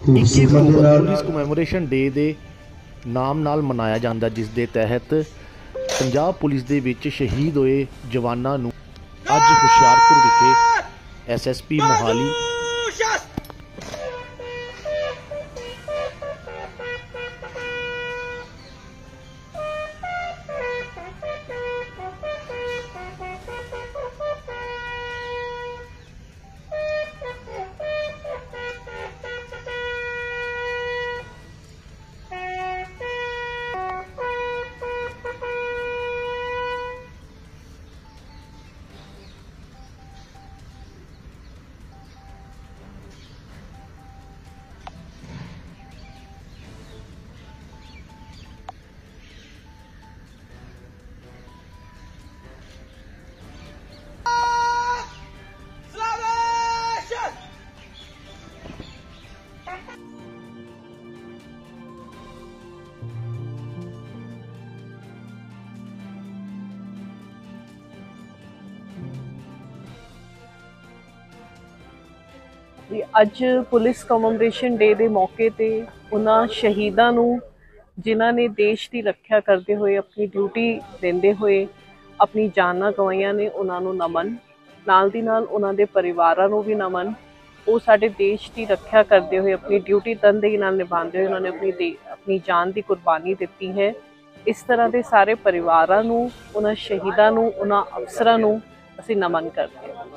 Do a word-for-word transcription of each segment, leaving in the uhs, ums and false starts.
ਇੱਕੀ October police ਕਮੈਮੋਰੇਸ਼ਨ ਡੇ ਦੇ ਨਾਮ ਨਾਲ ਮਨਾਇਆ ਜਾਂਦਾ, ਜਿਸ ਦੇ ਤਹਿਤ ਪੰਜਾਬ ਪੁਲਿਸ ਦੇ ਵਿੱਚ ਸ਼ਹੀਦ ਹੋਏ ਜਵਾਨਾਂ ਨੂੰ ਅੱਜ ਹੁਸ਼ਿਆਰਪੁਰ ਵਿਖੇ ਐਸ ਐਸ ਪੀ ਮੋਹਾਲੀ ਅੱਜ ਪੁਲਿਸ ਕਮਮੋਰੇਸ਼ਨ ਡੇ ਦੇ ਮੌਕੇ ਤੇ ਉਹਨਾਂ ਸ਼ਹੀਦਾਂ ਨੂੰ ਜਿਨ੍ਹਾਂ ਨੇ ਦੇਸ਼ ਦੀ ਰੱਖਿਆ ਕਰਦੇ ਹੋਏ ਆਪਣੀ ਡਿਊਟੀ ਦਿੰਦੇ ਹੋਏ ਆਪਣੀ ਜਾਨਾਂ ਗਵਾਈਆਂ ਨੇ, ਉਹਨਾਂ ਨੂੰ ਨਮਨ। ਨਾਲ ਦੀ ਨਾਲ ਉਹਨਾਂ ਦੇ ਪਰਿਵਾਰਾਂ ਨੂੰ ਵੀ ਨਮਨ। ਉਹ ਸਾਡੇ ਦੇਸ਼ ਦੀ ਰੱਖਿਆ ਕਰਦੇ ਹੋਏ ਆਪਣੀ ਡਿਊਟੀ ਤਨਦੇਹੀ ਨਾਲ ਨਿਭਾਉਂਦੇ ਹੋਏ ਉਹਨਾਂ ਨੇ ਆਪਣੀ ਆਪਣੀ ਜਾਨ ਦੀ ਕੁਰਬਾਨੀ ਦਿੱਤੀ ਹੈ। ਇਸ ਤਰ੍ਹਾਂ ਦੇ ਸਾਰੇ ਪਰਿਵਾਰਾਂ ਨੂੰ, ਉਹਨਾਂ ਸ਼ਹੀਦਾਂ ਨੂੰ, ਉਹਨਾਂ ਅਫਸਰਾਂ ਨੂੰ ਅਸੀਂ ਨਮਨ ਕਰਦੇ ਹਾਂ।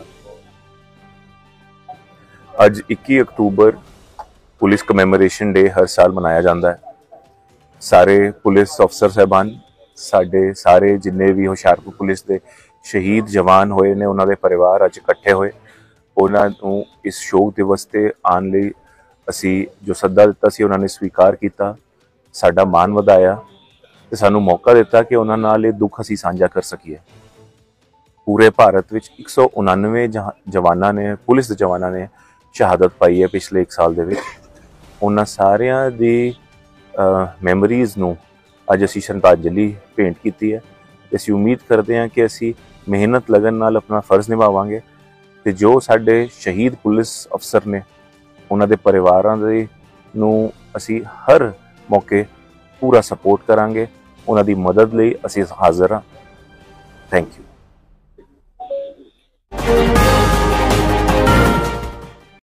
ਅੱਜ ਇੱਕੀ ਅਕਤੂਬਰ ਪੁਲਿਸ ਕਮੈਮੋਰੇਸ਼ਨ ਡੇ ਹਰ ਸਾਲ ਮਨਾਇਆ ਜਾਂਦਾ ਹੈ। ਸਾਰੇ ਪੁਲਿਸ ਅਫਸਰ ਸਾਹਿਬਾਨ, ਸਾਡੇ ਸਾਰੇ ਜਿੰਨੇ ਵੀ ਹੁਸ਼ਿਆਰਪੁਰ ਪੁਲਿਸ ਦੇ ਸ਼ਹੀਦ ਜਵਾਨ ਹੋਏ ਨੇ, ਉਹਨਾਂ ਦੇ ਪਰਿਵਾਰ ਅੱਜ ਇਕੱਠੇ ਹੋਏ। ਉਹਨਾਂ ਨੂੰ ਇਸ ਸ਼ੋਕ ਦਿਵਸ ਤੇ ਆਉਣ ਲਈ ਅਸੀਂ ਜੋ ਸੱਦਾ ਦਿੱਤਾ ਸੀ, ਉਹਨਾਂ ਨੇ ਸਵੀਕਾਰ ਕੀਤਾ, ਸਾਡਾ ਮਾਣ ਵਧਾਇਆ ਤੇ ਸਾਨੂੰ ਮੌਕਾ ਦਿੱਤਾ ਕਿ ਉਹਨਾਂ ਨਾਲ ਇਹ ਦੁੱਖ ਅਸੀਂ ਸਾਂਝਾ ਕਰ ਸਕੀਏ। ਪੂਰੇ ਭਾਰਤ ਵਿੱਚ ਇੱਕ ਸੌ ਉਣਾਨਵੇਂ ਜਵਾਨਾਂ ਨੇ, ਪੁਲਿਸ ਦੇ ਜਵਾਨਾਂ ਨੇ ਸ਼ਹਾਦਤ ਪਾਈ ਹੈ ਪਿਛਲੇ ਇੱਕ ਸਾਲ ਦੇ ਵਿੱਚ। ਉਹਨਾਂ ਸਾਰਿਆਂ ਦੀ ਮੈਮਰੀਜ਼ ਨੂੰ ਅੱਜ ਅਸੀਂ ਸ਼ਰਧਾਂਜਲੀ ਭੇਂਟ ਕੀਤੀ ਹੈ। ਅਸੀਂ ਉਮੀਦ ਕਰਦੇ ਹਾਂ ਕਿ ਅਸੀਂ ਮਿਹਨਤ ਲਗਨ ਨਾਲ ਆਪਣਾ ਫਰਜ਼ ਨਿਭਾਵਾਂਗੇ ਤੇ ਜੋ ਸਾਡੇ ਸ਼ਹੀਦ ਪੁਲਿਸ ਅਫਸਰ ਨੇ, ਉਹਨਾਂ ਦੇ ਪਰਿਵਾਰਾਂ ਦੇ ਨੂੰ ਅਸੀਂ ਹਰ ਮੌਕੇ ਪੂਰਾ ਸਪੋਰਟ ਕਰਾਂਗੇ। ਉਹਨਾਂ ਦੀ ਮਦਦ ਲਈ ਅਸੀਂ ਹਾਜ਼ਰ ਹਾਂ। Thank you.